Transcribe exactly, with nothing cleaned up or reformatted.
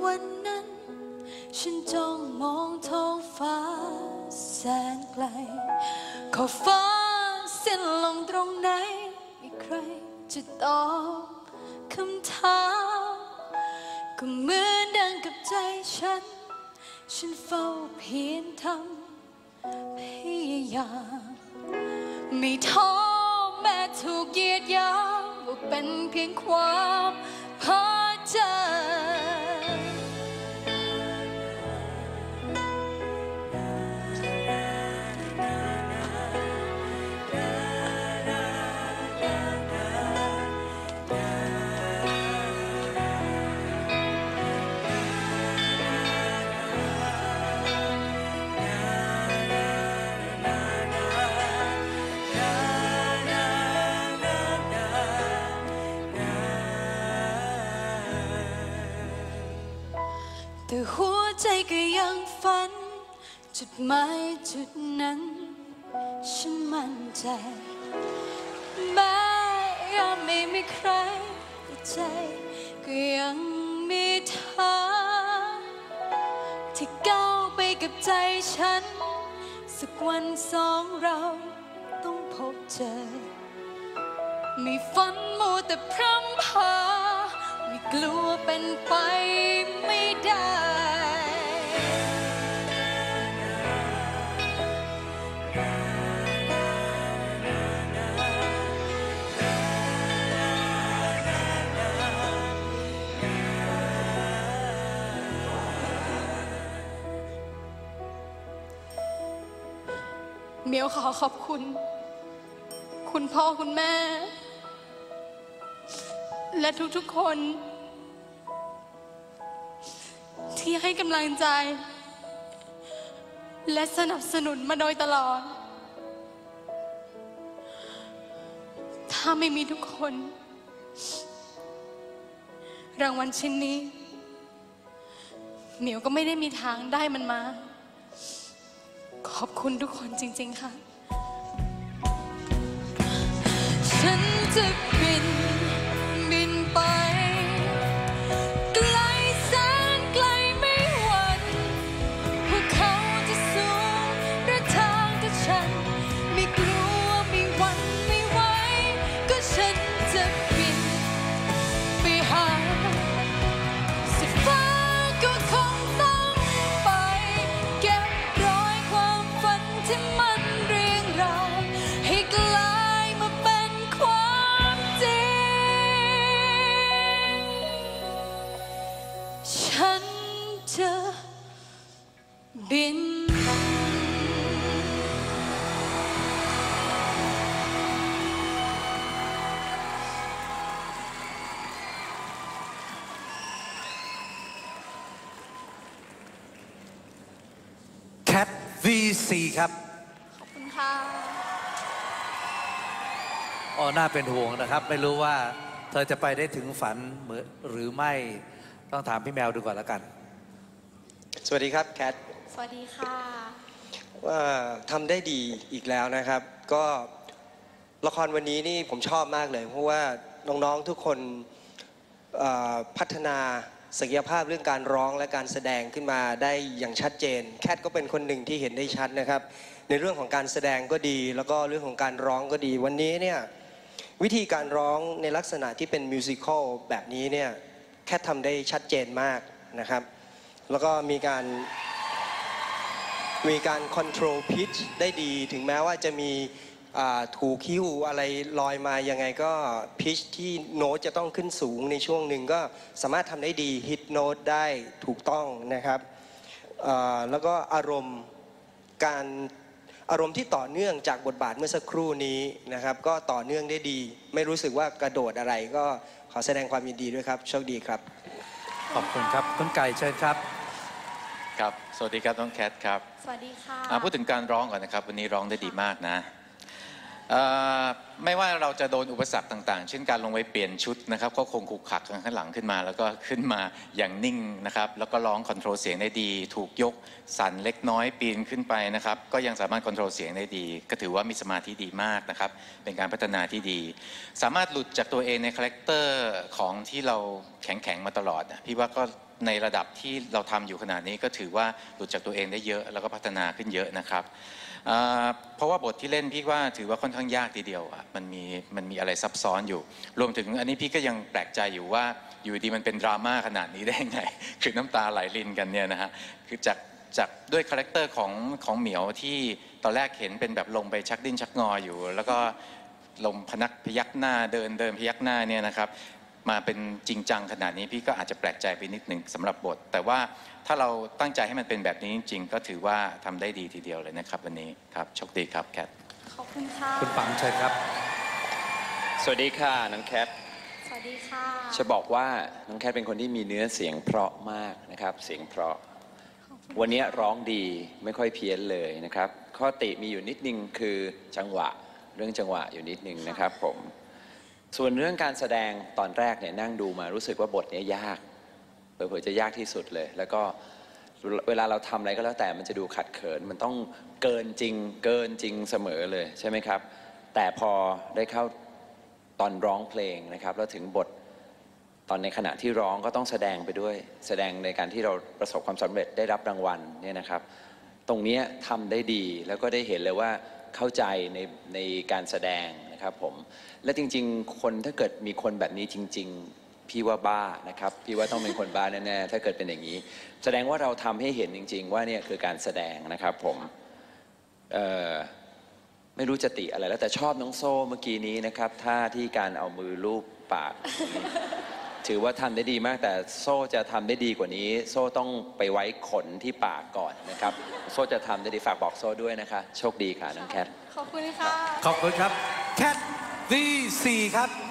วันนั้นฉันจ้องมองท้องฟ้าแสนไกลขอบฟ้าสิ้นลงตรงไหนมีใครจะตอบคำถามก็เหมือนดังกับใจฉันฉันเฝ้าเพียรทำพยายามไม่ท้อแม้ถูกเหยียดหยามว่าเป็นเพียงความพอใจแต่หัวใจก็ยังฝันจุดหมายจุดนั้นฉันมั่นใจแม้ยังไม่มีใครแต่ใจก็ยังมีเธอที่ก้าวไปกับใจฉันสักวันสองเราต้องพบเจอไม่ฝันมัวแต่พร่ำพาไม่กลัวเป็นไปไม่ได้เมียวขอขอบคุณคุณพ่อคุณแม่และทุกๆคนที่ให้กำลังใจและสนับสนุนมาโดยตลอดถ้าไม่มีทุกคนรางวัลชิ้นนี้เหมียวก็ไม่ได้มีทางได้มันมาขอบคุณทุกคนจริงๆค่ะฉันจะบินบินไปไกลแสนไกลไม่หวั่นภูเขาจะสูงหรือทางจะชันไม่กลัวไม่หวั่นไม่ไหวก็ฉันจะบินไปหาสุดฟ้าก็คงต้องไปเก็บรอยความฝันที่มันเรียงรายให้กลายมาเป็นความจริงฉันจะบินแคท วี ซี ครับขอบคุณค่ะอ๋อน่าเป็นห่วงนะครับไม่รู้ว่าเธอจะไปได้ถึงฝันหรือไม่ต้องถามพี่แมวดูก่อนแล้วกันสวัสดีครับแคทสวัสดีค่ะว่าทำได้ดีอีกแล้วนะครับก็ละครวันนี้นี่ผมชอบมากเลยเพราะว่าน้องๆทุกคนพัฒนาศักยภาพเรื่องการร้องและการแสดงขึ้นมาได้อย่างชัดเจนแคทก็เป็นคนหนึ่งที่เห็นได้ชัดนะครับในเรื่องของการแสดงก็ดีแล้วก็เรื่องของการร้องก็ดีวันนี้เนี่ยวิธีการร้องในลักษณะที่เป็นมิวสิควลแบบนี้เนี่ยแคททำได้ชัดเจนมากนะครับแล้วก็มีการมีการคอนโทรลพิชได้ดีถึงแม้ว่าจะมีถูกคิ้วอะไรลอยมายังไงก็พิชที่โน้ตจะต้องขึ้นสูงในช่วงหนึ่งก็สามารถทำได้ดีฮิตโน้ตได้ถูกต้องนะครับแล้วก็อารมณ์การอารมณ์ที่ต่อเนื่องจากบทบาทเมื่อสักครู่นี้นะครับก็ต่อเนื่องได้ดีไม่รู้สึกว่ากระโดดอะไรก็ขอแสดงความยินดีด้วยครับโชคดีครับขอบคุณครับคุณไก่เชิญครับครับสวัสดีครับน้องแคทครับสวัสดีค่ะพูดถึงการร้องก่อนนะครับวันนี้ร้องได้ดีมากนะเอ่อไม่ว่าเราจะโดนอุปสรรคต่างๆ เช่นการลงไปเปลี่ยนชุดนะครับก็คงขลุกขลักข้างหลังขึ้นมาแล้วก็ขึ้นมาอย่างนิ่งนะครับแล้วก็ร้องคอนโทรลเสียงได้ดีถูกยกสั่นเล็กน้อยปีนขึ้นไปนะครับก็ยังสามารถคอนโทรลเสียงได้ดีก็ถือว่ามีสมาธิดีมากนะครับเป็นการพัฒนาที่ดีสามารถหลุดจากตัวเองในคาแรคเตอร์ของที่เราแข็งๆมาตลอดพี่ว่าก็ในระดับที่เราทำอยู่ขนาดนี้ก็ถือว่าหลุดจากตัวเองได้เยอะแล้วก็พัฒนาขึ้นเยอะนะครับเพราะว่าบทที่เล่นพี่ว่าถือว่าค่อนข้างยากทีเดียวอ่ะมันมีมันมีอะไรซับซ้อนอยู่รวมถึงอันนี้พี่ก็ยังแปลกใจอยู่ว่าอยู่ดีมันเป็นดราม่าขนาดนี้ได้ไงคือน้ำตาไหลรินกันเนี่ยนะฮะคือจากจากด้วยคาแรคเตอร์ของของเหมียวที่ตอนแรกเห็นเป็นแบบลงไปชักดิ้นชักงออยู่แล้วก็ลงพนักพยักหน้าเดินเดินพยักหน้าเนี่ยนะครับมาเป็นจริงจังขนาดนี้พี่ก็อาจจะแปลกใจไปนิดหนึ่งสำหรับบทแต่ว่าถ้าเราตั้งใจให้มันเป็นแบบนี้จริงๆก็ถือว่าทำได้ดีทีเดียวเลยนะครับวันนี้ครับโชคดีครับแคทขอบคุณค่ะคุณปังเชิญครับสวัสดีค่ะน้องแคทสวัสดีค่ะจะบอกว่าน้องแคทเป็นคนที่มีเนื้อเสียงเพราะมากนะครับเสียงเพราะวันนี้ร้องดีไม่ค่อยเพี้ยนเลยนะครับข้อติมีอยู่นิดนึงคือจังหวะเรื่องจังหวะอยู่นิดนึงนะครับผมส่วนเรื่องการแสดงตอนแรกเนี่ยนั่งดูมารู้สึกว่าบทนี้ยากเผื่อๆจะยากที่สุดเลยแล้วก็เวลาเราทำอะไรก็แล้วแต่มันจะดูขัดเขินมันต้องเกินจริงเกินจริงเสมอเลยใช่ไหมครับแต่พอได้เข้าตอนร้องเพลงนะครับแล้วถึงบทตอนในขณะที่ร้องก็ต้องแสดงไปด้วยแสดงในการที่เราประสบความสำเร็จได้รับรางวัลเนี่ยนะครับตรงนี้ทำได้ดีแล้วก็ได้เห็นเลยว่าเข้าใจในในการแสดงนะครับผมและจริงๆคนถ้าเกิดมีคนแบบนี้จริงๆพี่ว่าบ้านะครับพี่ว่าต้องเป็นคนบ้าแน่ๆถ้าเกิดเป็นอย่างนี้แสดงว่าเราทำให้เห็นจริงๆว่าเนี่ยคือการแสดงนะครับผมไม่รู้จะติอะไรแล้วแต่ชอบน้องโซ่เมื่อกี้นี้นะครับท่าที่การเอามือลูบปากถือว่าทำได้ดีมากแต่โซ่จะทำได้ดีกว่านี้โซ่ต้องไปไว้ขนที่ปากก่อนนะครับโซ่จะทำได้ดีฝากบอกโซ่ด้วยนะคะโชคดีค่ะน้องแคทขอบคุณค่ะขอบคุณครับแคท วี สี่ ครับ